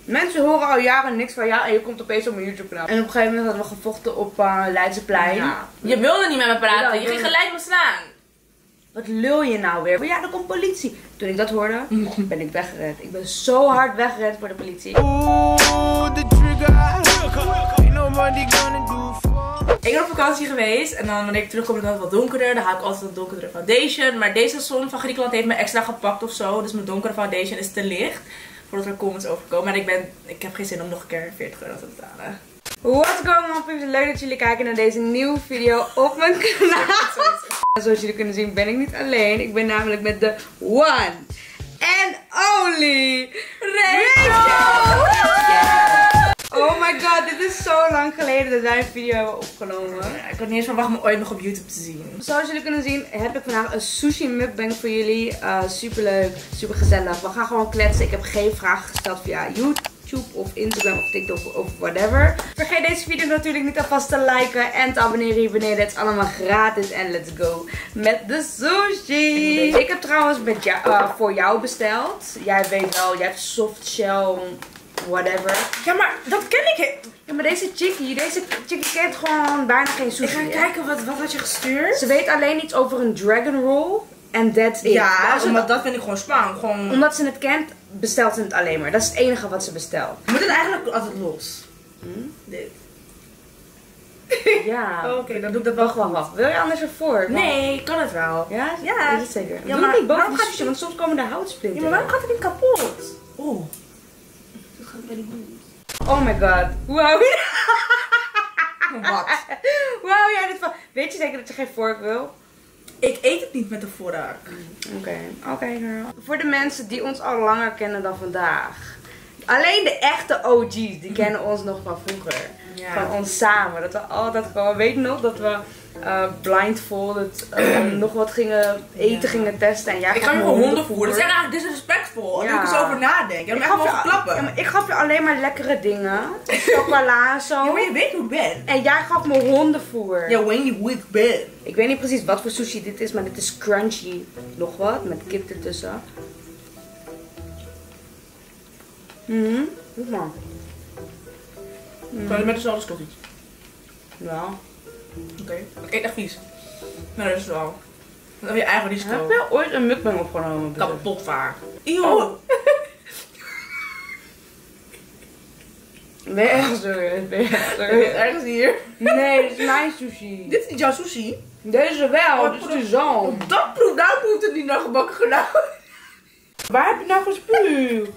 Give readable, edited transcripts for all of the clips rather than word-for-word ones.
Mensen horen al jaren niks van jou en je komt opeens op mijn YouTube kanaal. En op een gegeven moment hadden we gevochten op Leidseplein. Ja. Je wilde niet met me praten, Ja, je ging gelijk me slaan. Wat lul je nou weer? Maar ja, er komt politie. Toen ik dat hoorde, ben ik weggerend. Ik ben zo hard weggerend voor de politie. Ik ben op vakantie geweest en dan wanneer ik terugkom is het wat donkerder. Dan haal ik altijd een donkerdere foundation. Maar deze zon van Griekenland heeft me extra gepakt of zo. Dus mijn donkere foundation is te licht. Voordat er comments overkomen. En ik heb geen zin om nog een keer 40 euro te betalen. What's going on, peeps? Leuk dat jullie kijken naar deze nieuwe video op mijn kanaal. Zoals jullie kunnen zien ben ik niet alleen. Ik ben namelijk met de one and only Rachel! Oh my god, dit is zo lang geleden dat wij een video hebben opgenomen. Ik had niet eens verwacht me ooit nog op YouTube te zien. Zoals jullie kunnen zien heb ik vandaag een sushi mukbang voor jullie. Super leuk, super gezellig. We gaan gewoon kletsen. Ik heb geen vragen gesteld via YouTube of Instagram of TikTok of whatever. Vergeet deze video natuurlijk niet alvast te liken en te abonneren hier beneden. Het is allemaal gratis en let's go met de sushi. Ik heb trouwens voor jou besteld. Jij weet wel, jij hebt soft shell, whatever. Ja, maar dat ken ik. Ja, maar deze chickie kent gewoon bijna geen sushi. Ik ga kijken, wat had je gestuurd? Ze weet alleen iets over een dragon roll. En that's it. Ja, dat vind ik gewoon spannend. Omdat ze het kent, bestelt ze het alleen maar. Dat is het enige wat ze bestelt. Moet het eigenlijk altijd los? Dit. Ja. Oké, dan doe ik dat wel. Wacht. Wil je anders ervoor? Nee, kan het wel. Ja? Ja. Is het zeker? Ja, Doe maar het niet boven waarom de gaat sushi, want soms komen er houtsplinters. Ja, maar waarom gaat het niet kapot? Oh. Dat gaat bij die goed. Oh my god. Wow. Wat? Hoe hou jij dit van? Weet je zeker dat je geen vork wil? Ik eet het niet met de vork. Oké, girl. Voor de mensen die ons al langer kennen dan vandaag. Alleen de echte OG's, die kennen ons nog van vroeger. Ja. Van ons samen. Dat we altijd gewoon, weet je nog, dat we blindfolded nog wat eten gingen testen. En jij Ik ga nu gewoon hondenvoer. Dat is eigenlijk disrespectvol. Ja. Nu ik er zo over nadenk. Ik ga gewoon klappen. Ja, maar ik gaf je alleen maar lekkere dingen. Chocola en zo. Ja, maar je weet hoe ik ben. En jij gaf me hondenvoer. Ja, weet je hoe ik ben. Ik weet niet precies wat voor sushi dit is, maar dit is crunchy. Nog wat, met kip ertussen. Goed man. Kan je met dezelfde stof iets? Ja. Oké. Ik eet echt vies. Maar dat is wel. Dan heb je eigen risico. Heb je ooit een mukbang opgenomen? Kapot vaak. Eeuw. Oh. Ben je echt serieus? Ben je echt Er is serieus? ergens hier. Nee, dit is mijn sushi. Dit is niet jouw sushi. Deze wel, Oh, dit is de zalm. Dat proeft, daar proeft het niet naar gebakken gedaan. Waar heb je nou gespuugd?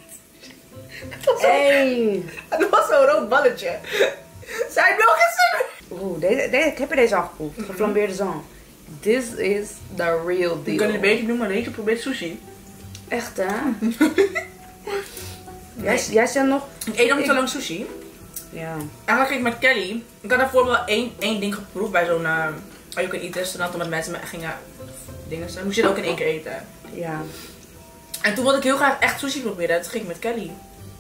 Hey. Het was zo'n rood balletje. Zij nog eens. Oeh, ik heb er deze al geproefd. Geflambeerde zalm. This is the real Je deal. kan het een beetje doen, maar Rachel probeert sushi. Echt hè? Jij zegt nog... Ik eet nog niet zo lang sushi. Ja. Eigenlijk ging ik met Kelly. Ik had daarvoor wel één ding geproefd bij zo'n you can eat restaurant. Omdat mensen gingen dingen zijn. Moest je het ook in één keer eten. Ja. En toen wilde ik heel graag echt sushi proberen. Toen ging ik met Kelly.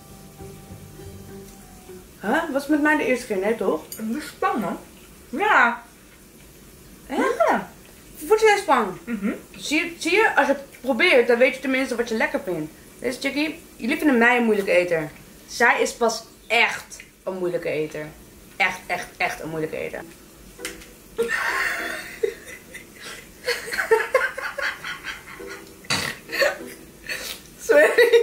Huh? Was met mij de eerste keer, nee toch? Dat is spannend. Ja. Ja. Voelt jij spannend? Zie je, als je het probeert, dan weet je tenminste wat je lekker vindt. Deze chickie, jullie vinden mij een moeilijke eter. Zij is pas echt een moeilijke eter. Echt een moeilijke eter. Sorry.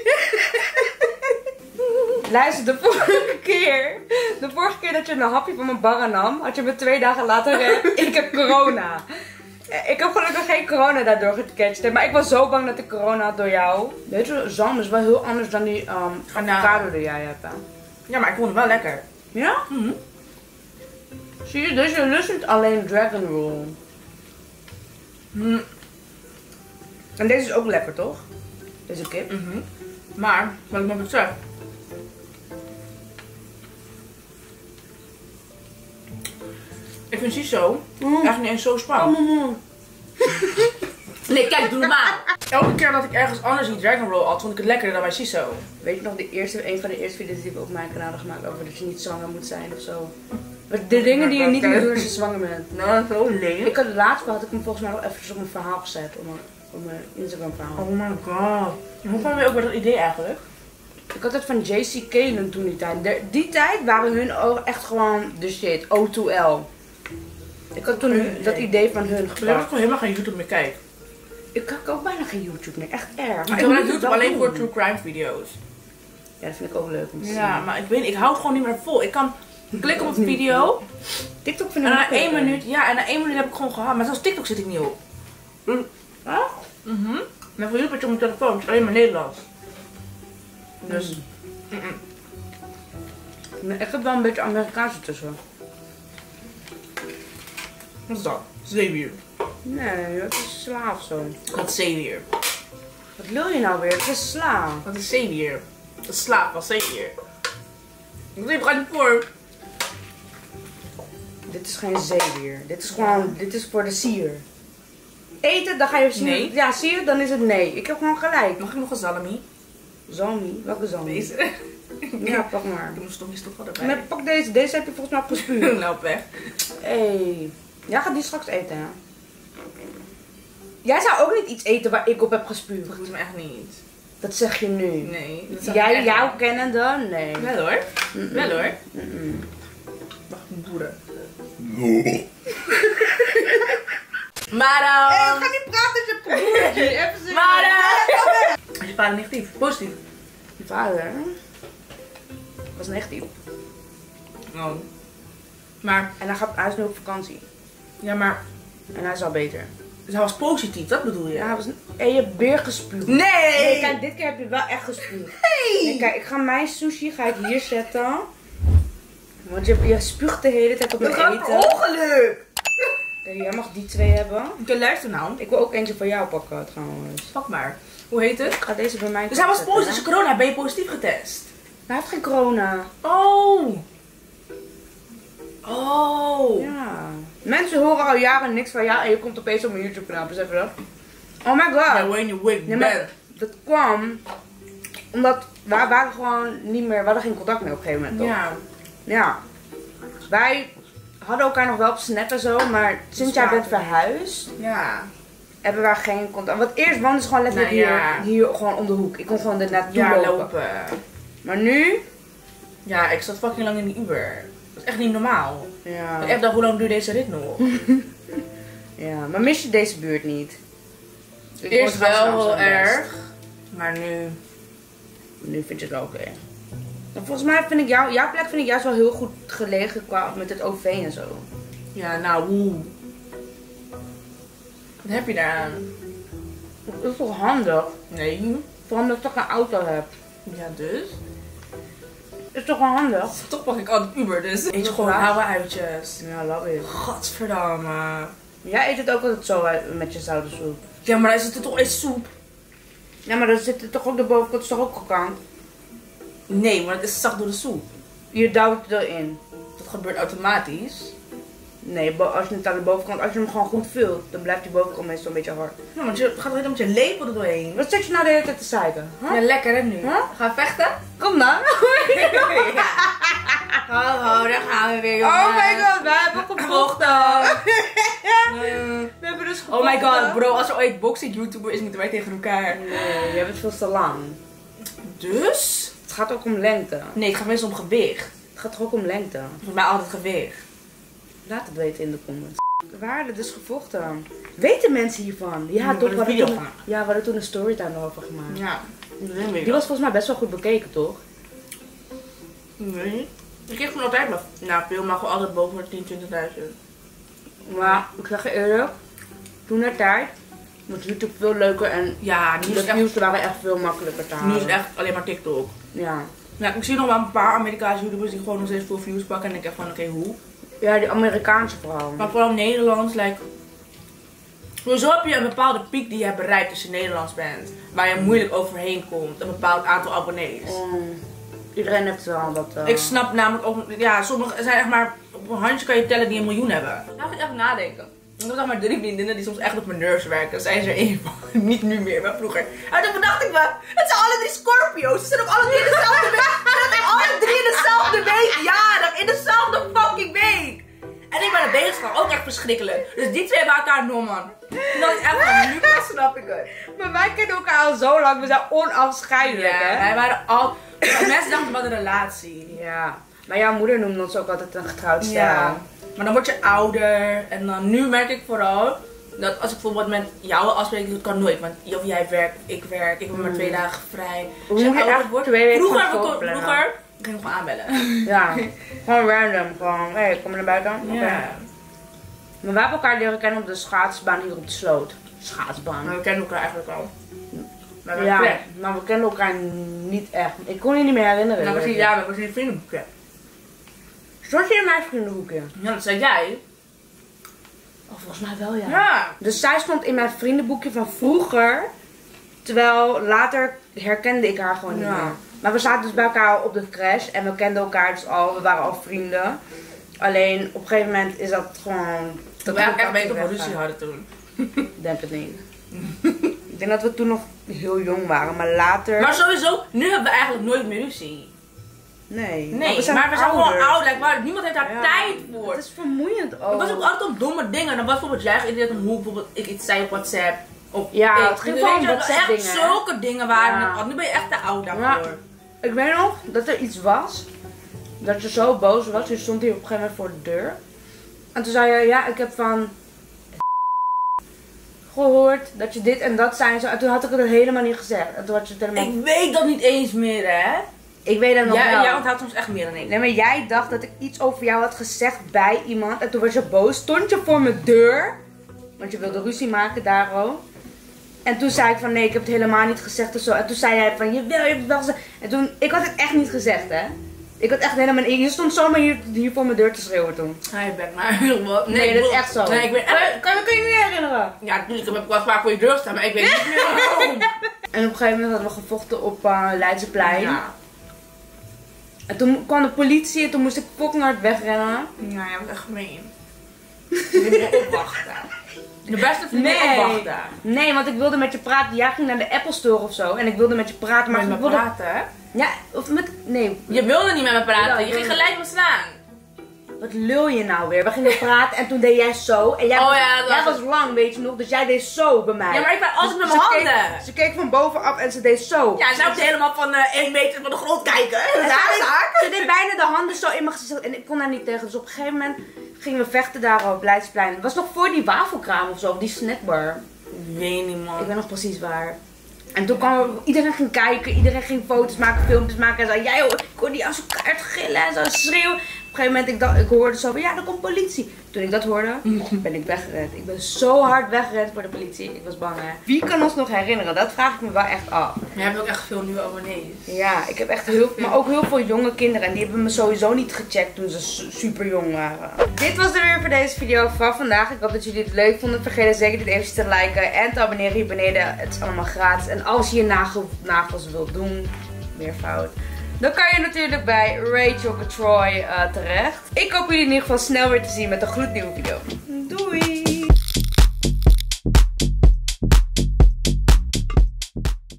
Luister, de vorige keer dat je een hapje van mijn barra nam, had je me 2 dagen later ik heb corona. Ik heb gelukkig geen corona daardoor gecatcht, maar ik was zo bang dat ik corona had door jou. Weet je, zalm is wel heel anders dan die avocado die jij hebt. Hè? Ja, maar ik vond het wel lekker. Ja? Zie je, dus je lust niet alleen dragon roll. En deze is ook lekker, toch? Deze kip. Maar, wat ik nog eens zeg. Ik vind shiso echt niet eens zo spannend. Nee, kijk, doe normaal. Elke keer dat ik ergens anders die dragon roll at, vond ik het lekkerder dan bij shiso. Weet je nog, een van de eerste video's die we op mijn kanaal hebben gemaakt over dat je niet zwanger moet zijn of zo. De dingen die je niet moet doen als je zwanger bent. Nou, zo leeg. Ik had het laatst had ik hem volgens mij nog even op mijn verhaal gezet. Op mijn Instagram verhaal. Oh my god. Hoe kwam je ook bij dat idee eigenlijk? Ik had het van JC Kalen toen die tijd. Die tijd waren hun ook echt gewoon de shit. O2L. Ik had toen dat idee van hun Ik heb gepakt. gewoon helemaal geen YouTube meer kijken. Ik kijk ook bijna geen YouTube meer. Echt erg. Maar ik moet gebruik het YouTube wel alleen doen. voor true crime video's. Ja, dat vind ik ook leuk om te zien. Ja, maar ik weet niet, ik hou het gewoon niet meer vol. Ik kan klikken op een video TikTok vind en ik na ook 1 leuk. minuut, ja, en na 1 minuut heb ik gewoon gehad. Maar zelfs TikTok zit ik niet op. Huh? Maar voor jullie heb je op mijn telefoon, het is alleen maar Nederlands. Dus, Nee, ik heb wel een beetje Amerikaanse tussen. wat is dat? Zeewier. Nee, dat is sla of zo. Wat is zeewier? Wat wil je nou weer? Het is sla. Wat is zeewier? Dat is slaap van zeewier. Ik weet het niet voor. Dit is geen zeewier. Dit is gewoon, dit is voor de sier. Eten, dan ga je zien. Nee. Ja, sier, dan is het nee. Ik heb gewoon gelijk. Mag ik nog een salami? Zalmi? Welke zalmi? Deze. Ja, pak maar. Ik doe mijn stokjes toch wel erbij. Nee, pak deze. Deze heb je volgens mij opgespuurd. Nou, weg. Hey. Jij gaat die straks eten, hè? Jij zou ook niet iets eten waar ik op heb gespuurd. Dat doet me echt niet. Dat zeg je nu. Nee. Dat zeg ik Jij, echt jou niet. kennende? Nee. Wel hoor. Wel hoor. Wacht, boeren. Maar dan... ga niet praten als je broertje. Even zitten. Maar dan... Is je vader negatief? Positief? Je vader was negatief. Oh. Maar... En hij is nu op vakantie. Ja, maar... En hij is al beter. Dus hij was positief, dat bedoel je? Ja, hij was en je hebt weer gespuugd. Nee! Nee, kijk, dit keer heb je wel echt gespuugd. Nee, kijk, ik ga mijn sushi hier zetten. Want je spuugt de hele tijd op mijn Dat eten. gaat ongeluk! Oké, jij mag die 2 hebben. Oké, luister nou. Ik wil ook eentje voor jou pakken trouwens. Pak maar. Hoe heet het? Ik ga deze bij mij Dus hij was zetten, positief, hè? als je corona hebt, ben je positief getest? Hij heeft geen corona. Oh! Oh! Ja. Mensen horen al jaren niks van jou en je komt opeens op mijn YouTube kanaal. Besef je dat? Oh my god. Ja, when you wake Nee, maar bent. dat kwam omdat wij waren gewoon niet meer, we hadden geen contact meer op een gegeven moment. Toch? Ja. Ja. Wij hadden elkaar nog wel op Snap en zo, maar sinds jij bent verhuisd, Ja. hebben wij geen contact. Want eerst woonden ze gewoon letterlijk Nou ja. hier gewoon om de hoek. Ik kon gewoon er naartoe Ja, lopen. lopen. Maar nu? Ja, ik zat fucking lang in die Uber. Dat is echt niet normaal. Ja. Ik heb dacht, hoe lang duurt deze rit nog? Ja, maar mis je deze buurt niet? Ik Eerst woon trouwens in wel heel Amsterdam West. erg. Maar nu... Nu vind je het wel oké. En volgens mij vind ik jouw plek vind ik juist wel heel goed gelegen qua met het OV en zo. Ja, nou, hoe? Wat heb je daar aan? Dat is toch handig? Nee. Vooral omdat ik toch een auto heb. Ja, dus? Is toch wel handig? Toch pak ik altijd Uber, dus eet je gewoon oude uitjes. Ja, love it. Gadverdamme. Jij eet het ook altijd zo met je zoutensoep. Ja, maar daar zit er toch eens soep? Ja, maar dan zit er toch ook de bovenkant is toch ook gekant? Nee, maar het is zacht door de soep. Je duwt het erin. Dat gebeurt automatisch. Nee, als je het aan de bovenkant, als je hem gewoon goed vult, dan blijft die bovenkant meestal een beetje hard. Ja, want je gaat er met je lepel er doorheen. Wat zit je nou de hele tijd te zeiken? Ja, lekker hè nu. Huh? Gaan we vechten? Kom dan. Oh, daar gaan we weer, jongens. Oh my god, wij hebben gevochten. We hebben dus Oh my god, bro, als er ooit boxing YouTuber is, moeten wij tegen elkaar. Nee, je hebt het veel te lang. Dus? Het gaat ook om lengte. Nee, het gaat meestal om gewicht. Het gaat toch ook om lengte? Volgens mij altijd gewicht. Laat het weten in de comments. We hadden dus gevochten. Weten mensen hiervan? Ja, hebben toch? er We hadden video toen, van. ja, we hadden toen een storytime over gemaakt. Ja, Die was volgens mij best wel goed bekeken, toch? Nee. Ik kreeg gewoon altijd maar, nou veel, maar gewoon altijd boven de 10.000, 20.000. Maar ik zeg je eerlijk, toen de tijd was YouTube veel leuker en Ja, nu is de het echt, views waren echt veel makkelijker te halen. nu is het echt alleen maar TikTok. Ja. Nou, ik zie nog wel een paar Amerikaanse YouTubers die gewoon nog steeds veel views pakken en ik denk van oké, hoe? Ja, die Amerikaanse vrouw. Maar vooral Nederlands, like... Sowieso heb je een bepaalde piek die je hebt bereikt als je Nederlands bent. Waar je moeilijk overheen komt. Een bepaald aantal abonnees. Iedereen heeft wel wat. Ik snap namelijk ook... Ja, sommigen zijn echt maar... Op een handje kan je tellen die 1 miljoen hebben. Nou ga ik even nadenken. Ik heb maar 3 vriendinnen die soms echt op mijn nerves werken. Zijn ze er één van. Niet nu meer, maar vroeger. En toen bedacht ik me... Het zijn alle 3 Scorpio's. Ze zijn ook alle 3 in dezelfde week. Ze zijn alle 3 in dezelfde week. Jarig. In dezelfde fucking week. En ik ben het bezig ook echt verschrikkelijk. Dus die twee bij elkaar, no man. En dan echt van, nu pas snap ik het. Maar wij kennen elkaar al zo lang, we zijn onafscheidelijk, Ja, hè? wij waren al... Mensen dachten wat een relatie. Ja. Maar jouw moeder noemde ons ook altijd een getrouwd stel. Ja. Maar dan word je ouder. En dan nu merk ik vooral dat als ik bijvoorbeeld met jou afspreek, dat kan nooit. Want of jij werkt, ik werk. Ik ben maar 2 dagen vrij. Hoe moet je echt 2 weken Vroeger ging ik gewoon aanbellen. Ja. Gewoon random. Gewoon, hé, kom je naar buiten? Ja. Okay. Maar wij hebben elkaar leren kennen op de schaatsbaan hier op de sloot. Schaatsbaan. Maar we kennen elkaar eigenlijk al. Maar we Ja, maar we kenden elkaar niet echt. Ik kon je niet meer herinneren. Nou, we was in een vriendenboekje. Stond je in mijn vriendenboekje? Ja, dat zei jij. Oh, volgens mij wel, ja. Ja. Dus zij stond in mijn vriendenboekje van vroeger. Terwijl later herkende ik haar gewoon niet meer. Maar we zaten dus bij elkaar op de crash. En we kenden elkaar dus al. We waren al vrienden. Alleen op een gegeven moment is dat gewoon... Dat we echt weten of we ruzie hadden toen. Ik denk het niet. Ik denk dat we toen nog heel jong waren. Maar later... Maar sowieso, nu hebben we eigenlijk nooit meer ruzie. Nee. Nee, maar we zijn gewoon oud. Niemand heeft daar tijd voor. Het is vermoeiend ook. Het was ook altijd om domme dingen. Dan was bijvoorbeeld jij geïnteresseerd om hoe bijvoorbeeld ik iets zei op WhatsApp. Of ja, het ging gewoon WhatsApp echt dingen. zulke dingen waren. Ja. Nu ben je echt te oud daarvoor. Ja. Ik weet nog dat er iets was. Dat je zo boos was. Je stond hier op een gegeven moment voor de deur. En toen zei je, ja, ik heb van... gehoord dat je dit en dat zei en zo. En toen had ik het helemaal niet gezegd. En toen had je het helemaal... Ik weet dat niet eens meer, hè. Ik weet dat nog wel. Jij onthoudt soms echt meer dan ik. Nee, maar jij dacht dat ik iets over jou had gezegd bij iemand. En toen was je boos. Stond je voor mijn deur. Want je wilde ruzie maken daarom. En toen zei ik van nee, ik heb het helemaal niet gezegd of zo. En toen zei jij van je hebt het wel gezegd. En toen, ik had het echt niet gezegd, hè. Ik had echt helemaal... Je stond zomaar hier voor mijn deur te schreeuwen toen. Hij bent maar... Nee, dat is echt zo. Nee, ik ben echt... Kan je je niet herinneren? Ja, natuurlijk heb ik wel vaak voor je deur staan, maar ik weet niet meer waarom. En op een gegeven moment hadden we gevochten op Leidseplein. Ja. En toen kwam de politie en toen moest ik fucking hard wegrennen. Ja, jij was echt gemeen. Je moet opwachten. De beste vriendin opwachten. Nee, want ik wilde met je praten. Jij ging naar de Apple Store of zo. En ik wilde met je praten, maar met ik me wilde... praten, hè? Ja, of met... Nee. Je wilde niet met me praten. Ja, je ging gelijk me slaan. Wat lul je nou weer? We gingen praten en toen deed jij zo. En jij, jij was lang, weet je nog. Dus jij deed zo bij mij. Ja, maar ik ben altijd met mijn handen. Ze keek van bovenaf en ze deed zo. Ja, zij moest helemaal van 1 meter van de grond kijken. Ze deed bijna de handen zo in mijn gezicht. En ik kon daar niet tegen. Dus op een gegeven moment gingen we vechten daar op Leidseplein. Het was nog voor die wafelkraam of zo. Die snackbar. Ik weet niet, man. Ik weet nog precies waar. En toen kwam iedereen ging kijken. Iedereen ging foto's maken, filmpjes maken. En zo. Jij, ik hoorde die als een kaart gillen en zo schreeuwen. Op een gegeven moment, ik hoorde zo van, ja, er komt politie. Toen ik dat hoorde, ben ik weggerend. Ik ben zo hard weggerend voor de politie. Ik was bang, hè. Wie kan ons nog herinneren? Dat vraag ik me wel echt af. Je hebt ook echt veel nieuwe abonnees. Ja, ik heb echt maar ook heel veel jonge kinderen. En die hebben me sowieso niet gecheckt toen ze super jong waren. Dit was er weer voor deze video van vandaag. Ik hoop dat jullie het leuk vonden. Vergeet zeker dit even te liken en te abonneren hier beneden. Het is allemaal gratis. En als je je nagels wilt doen, meervoud, dan kan je natuurlijk bij Rachel Troy terecht. Ik hoop jullie in ieder geval snel weer te zien met een gloednieuwe video.